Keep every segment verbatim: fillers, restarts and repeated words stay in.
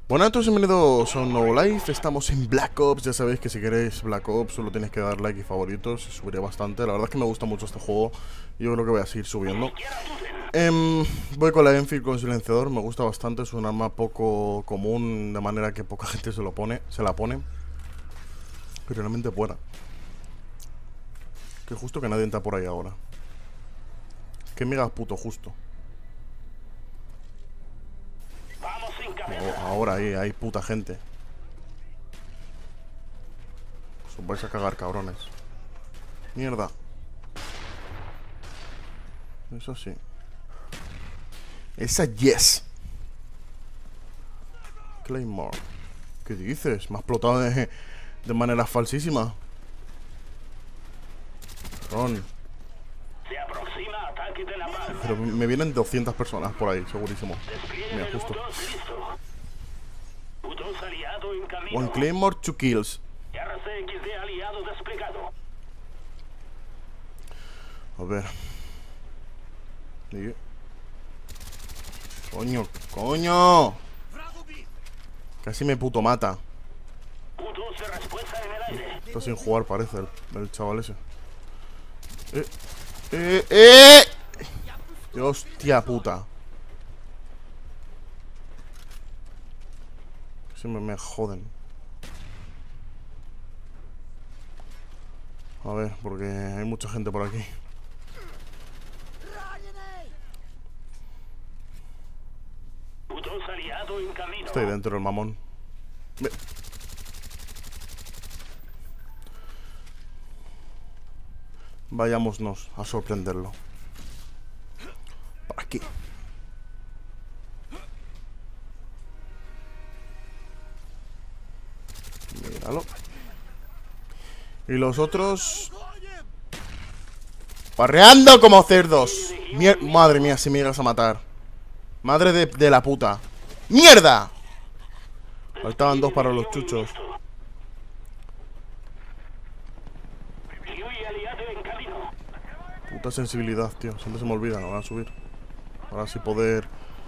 Bueno, a todos bienvenidos a un nuevo live. Estamos en Black Ops. Ya sabéis que si queréis Black Ops solo tenéis que dar like y favoritos. Subiré bastante. La verdad es que me gusta mucho este juego. Yo creo que voy a seguir subiendo. eh, Voy con la Enfield con silenciador. Me gusta bastante. Es un arma poco común, de manera que poca gente se lo pone. Se la pone. Pero realmente buena. Que justo que nadie entra por ahí ahora. Que mega puto justo. Oh, ahora ahí hay puta gente. Os vais a cagar, cabrones. Mierda. Eso sí. Esa yes. Claymore. ¿Qué dices? Me ha explotado de, de manera falsísima. Ron. Pero me vienen doscientas personas por ahí, segurísimo. Mira, justo. One Claymore, two kills. A ver. ¿Y? Coño, coño. Casi me puto mata. Está sin jugar, parece, el, el chaval ese. Eh, eh, eh. Hostia puta. Siempre me joden. A ver, porque hay mucha gente por aquí. Está ahí dentro el mamón. Ve. Vayámonos a sorprenderlo. Por aquí. Míralo. Y los otros parreando como cerdos. Mier Madre mía, si me llegas a matar. Madre de, de la puta. ¡Mierda! Faltaban dos para los chuchos. Puta sensibilidad, tío. Siempre se me olvida, no van a subir. Ahora sí poder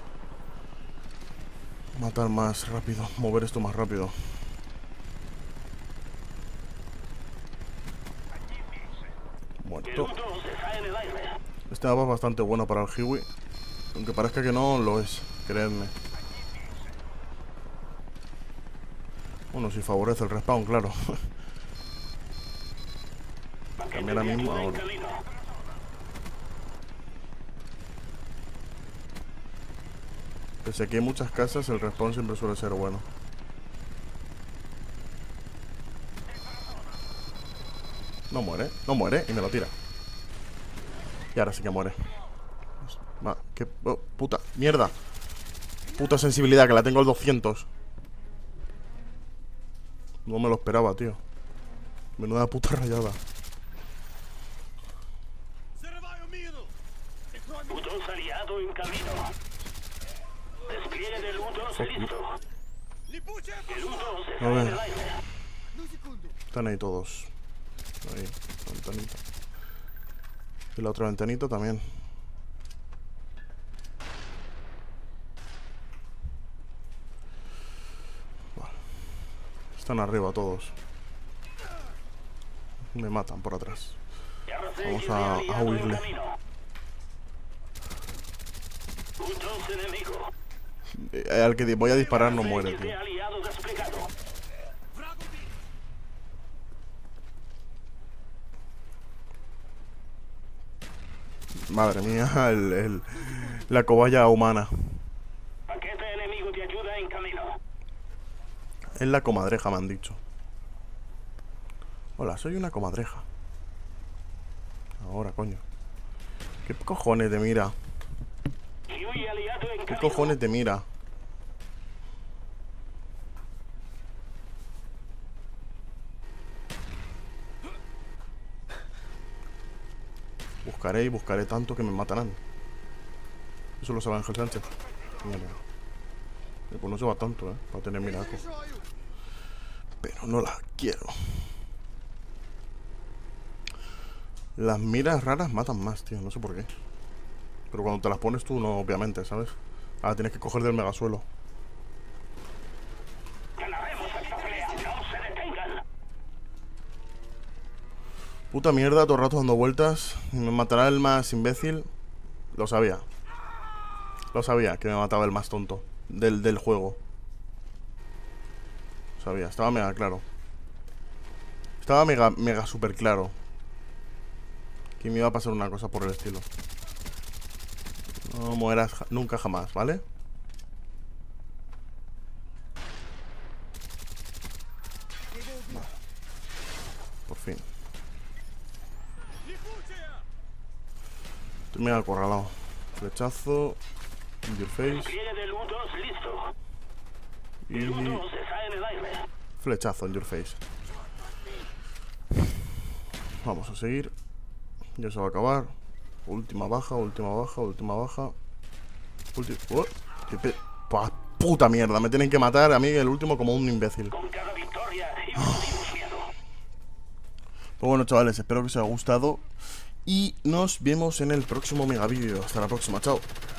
matar más rápido. Mover esto más rápido. Muerto. Este mapa es bastante bueno para el Hiwi. Aunque parezca que no, lo es. Creedme. Bueno, si favorece el respawn, claro. Cambiar ahora mismo, ahora. Pese a que hay muchas casas, el respawn siempre suele ser bueno. No muere, no muere y me lo tira. Y ahora sí que muere. Va, qué oh, puta, mierda. Puta sensibilidad, que la tengo al doscientos. No me lo esperaba, tío. Menuda puta rayada. A ver. Están ahí todos. Ahí, ventanita. Y la otra ventanita también. Vale. Están arriba todos. Me matan por atrás. Vamos a, a huirle. Eh, al que voy a disparar no muere, tío. Madre mía, el, el, la cobaya humana. Es la comadreja, me han dicho. Hola, soy una comadreja. Ahora, coño. ¿Qué cojones te mira? ¿Qué cojones te mira? Buscaré y buscaré tanto que me matarán. Eso lo sabe Ángel Sánchez. Mierda. Pues no se va tanto, eh, para tener miraco. Pero no la quiero. Las miras raras matan más, tío. No sé por qué. Pero cuando te las pones tú, no, obviamente, ¿sabes? Ahora tienes que coger del megasuelo. Puta mierda, todo el rato dando vueltas. Me matará el más imbécil. Lo sabía. Lo sabía, que me mataba el más tonto Del, del juego. Lo sabía, estaba mega claro. Estaba mega, mega super claro que me iba a pasar una cosa por el estilo. No mueras ja- nunca jamás, ¿vale? Por fin. Estoy mega acorralado. Flechazo. In your face. Y... flechazo en your face. Vamos a seguir. Ya se va a acabar. Última baja, última baja, última baja. Ulti... oh, qué pe... ¡Pua! Puta mierda, me tienen que matar a mí el último como un imbécil. Pues bueno, chavales, espero que os haya gustado y nos vemos en el próximo mega vídeo. Hasta la próxima, chao.